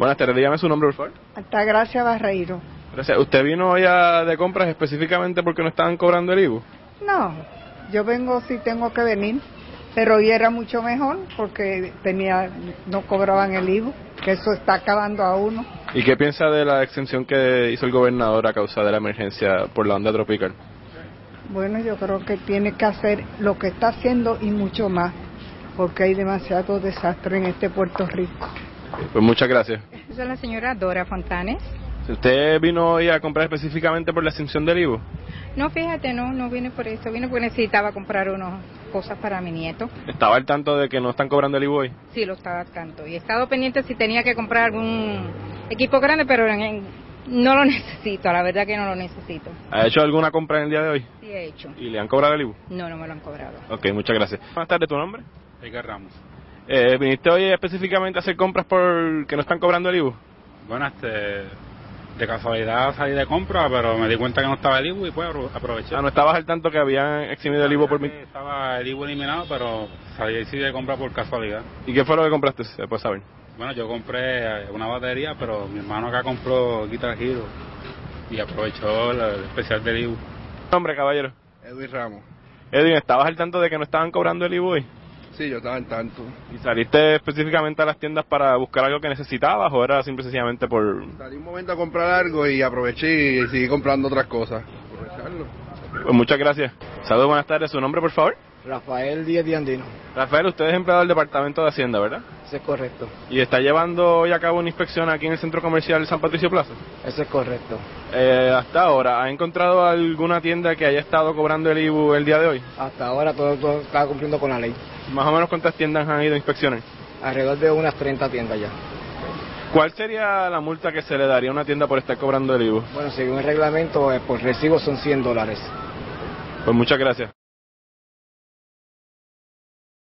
Buenas tardes, dígame su nombre, por favor. Altagracia Barreiro. Gracias. ¿Usted vino hoy de compras específicamente porque no estaban cobrando el IVU? No, yo vengo si tengo que venir, pero hoy era mucho mejor porque no cobraban el IVU, que eso está acabando a uno. ¿Y qué piensa de la exención que hizo el gobernador a causa de la emergencia por la onda tropical? Bueno, yo creo que tiene que hacer lo que está haciendo y mucho más, porque hay demasiado desastre en este Puerto Rico. Pues muchas gracias. Yo soy la señora Dora Fontanes. ¿Usted vino hoy a comprar específicamente por la exención del IVU? No, fíjate, no vine por eso, vine porque necesitaba comprar unas cosas para mi nieto. ¿Estaba al tanto de que no están cobrando el IVU hoy? Sí, lo estaba al tanto. Y he estado pendiente si tenía que comprar algún equipo grande, pero no lo necesito, la verdad que no lo necesito. ¿Ha hecho alguna compra en el día de hoy? Sí, he hecho. ¿Y le han cobrado el IVU? No me lo han cobrado. Ok, muchas gracias. Buenas tardes, ¿tu nombre? Edgar Ramos. ¿Viniste hoy específicamente a hacer compras porque no están cobrando el IVU? Bueno, de casualidad salí de compra, pero me di cuenta que no estaba el IVU y pues aproveché. ¿No estabas al tanto que habían eximido el IVU por mí? Estaba el IVU eliminado, pero salí de compra por casualidad. ¿Y qué fue lo que compraste? ¿Se puede saber? Bueno, yo compré una batería, pero mi hermano acá compró Guitar Hero y aprovechó el especial del IVU. ¿Nombre, caballero? Edwin Ramos. Edwin, ¿estabas al tanto de que no estaban cobrando el IVU hoy? Sí, yo estaba al tanto. ¿Y saliste específicamente a las tiendas para buscar algo que necesitabas o era simple y sencillamente por...? Salí un momento a comprar algo y aproveché y seguí comprando otras cosas. Aprovecharlo. Pues muchas gracias. Saludos, buenas tardes. ¿Su nombre, por favor? Rafael Díaz de Andino. Rafael, usted es empleado del Departamento de Hacienda, ¿verdad? Eso es correcto. ¿Y está llevando hoy a cabo una inspección aquí en el Centro Comercial San Patricio Plaza? Eso es correcto. Hasta ahora, ¿ha encontrado alguna tienda que haya estado cobrando el IVU el día de hoy? Hasta ahora todo está cumpliendo con la ley. ¿Más o menos cuántas tiendas han ido a inspeccionar? Alrededor de unas 30 tiendas ya. ¿Cuál sería la multa que se le daría a una tienda por estar cobrando el IVU? Bueno, según el reglamento, por recibo son $100. Pues muchas gracias.